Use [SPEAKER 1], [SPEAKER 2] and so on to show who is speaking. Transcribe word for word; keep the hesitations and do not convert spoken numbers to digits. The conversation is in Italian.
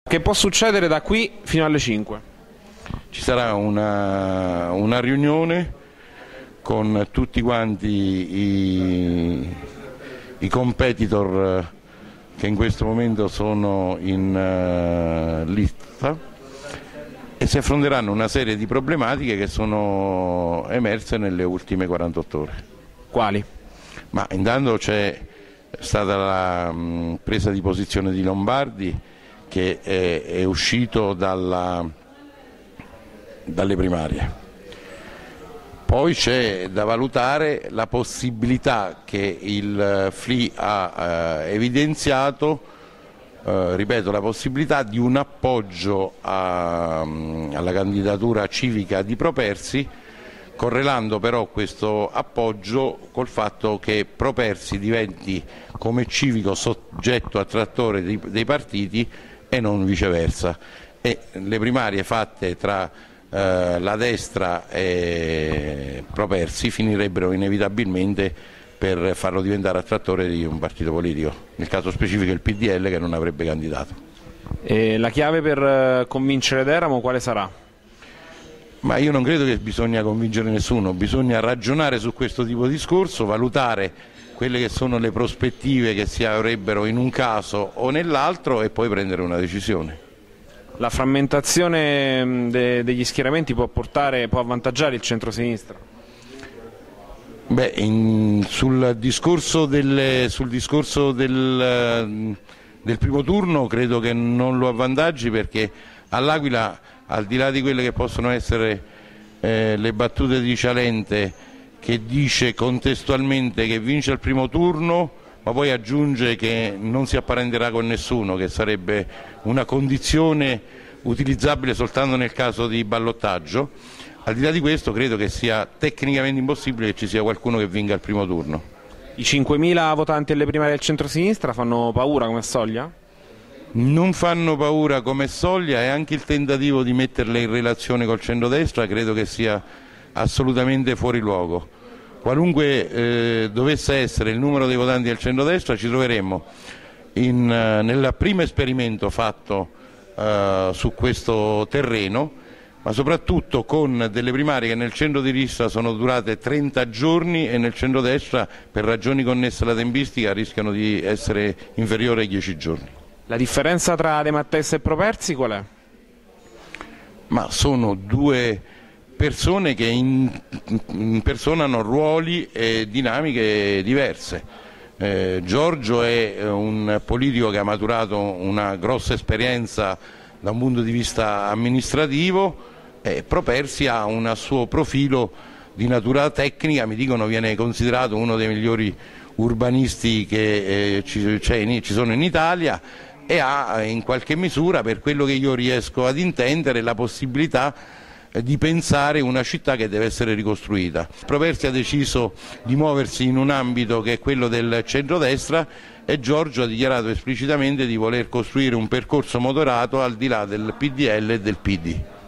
[SPEAKER 1] Che può succedere da qui fino alle cinque?
[SPEAKER 2] Ci sarà una, una riunione con tutti quanti i, i competitor che in questo momento sono in uh, lista e si affronteranno una serie di problematiche che sono emerse nelle ultime quarantotto ore.
[SPEAKER 1] Quali?
[SPEAKER 2] Ma intanto c'è stata la mh, presa di posizione di Lombardi, che è, è uscito dalla, dalle primarie. Poi c'è da valutare la possibilità che il F L I ha eh, evidenziato, eh, ripeto, la possibilità di un appoggio a, alla candidatura civica di Propersi, correlando però questo appoggio col fatto che Propersi diventi come civico soggetto attrattore dei, dei partiti e non viceversa. E le primarie fatte tra eh, la destra e Propersi finirebbero inevitabilmente per farlo diventare attrattore di un partito politico, nel caso specifico il P D L, che non avrebbe candidato.
[SPEAKER 1] E la chiave per convincere Teramo quale sarà?
[SPEAKER 2] Ma io non credo che bisogna convincere nessuno, bisogna ragionare su questo tipo di discorso, valutare quelle che sono le prospettive che si avrebbero in un caso o nell'altro e poi prendere una decisione.
[SPEAKER 1] La frammentazione de degli schieramenti può portare, può avvantaggiare il centro-sinistra?
[SPEAKER 2] Beh, in, sul discorso, del, sul discorso del, del primo turno credo che non lo avvantaggi, perché all'Aquila, al di là di quelle che possono essere eh, le battute di Cialente, che dice contestualmente che vince il primo turno, ma poi aggiunge che non si apparenterà con nessuno, che sarebbe una condizione utilizzabile soltanto nel caso di ballottaggio. Al di là di questo credo che sia tecnicamente impossibile che ci sia qualcuno che vinca il primo turno.
[SPEAKER 1] I cinquemila votanti alle primarie del centro-sinistra fanno paura come soglia?
[SPEAKER 2] Non fanno paura come soglia, e anche il tentativo di metterle in relazione col centrodestra credo che sia assolutamente fuori luogo. Qualunque eh, dovesse essere il numero dei votanti del centrodestra, ci troveremmo in, uh, nel primo esperimento fatto uh, su questo terreno, ma soprattutto con delle primarie che nel centro-sinistra sono durate trenta giorni e nel centrodestra, per ragioni connesse alla tempistica, rischiano di essere inferiori ai dieci giorni.
[SPEAKER 1] La differenza tra De Matteis e Propersi qual è?
[SPEAKER 2] Ma sono due persone che impersonano ruoli e dinamiche diverse. Eh, Giorgio è un politico che ha maturato una grossa esperienza da un punto di vista amministrativo, e Propersi ha un suo profilo di natura tecnica, mi dicono viene considerato uno dei migliori urbanisti che eh, ci, ci sono in Italia, e ha in qualche misura, per quello che io riesco ad intendere, la possibilità di pensare una città che deve essere ricostruita. Propersi ha deciso di muoversi in un ambito che è quello del centrodestra, e Giorgio ha dichiarato esplicitamente di voler costruire un percorso moderato al di là del P D L e del P D.